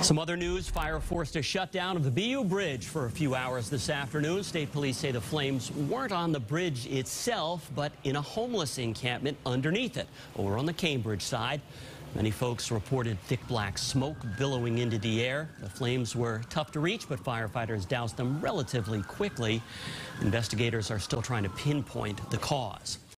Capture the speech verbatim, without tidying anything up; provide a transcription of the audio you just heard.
Some other news, fire forced a shutdown of the B U Bridge for a few hours this afternoon. State police say the flames weren't on the bridge itself, but in a homeless encampment underneath it, over on the Cambridge side. Many folks reported thick black smoke billowing into the air. The flames were tough to reach, but firefighters doused them relatively quickly. Investigators are still trying to pinpoint the cause.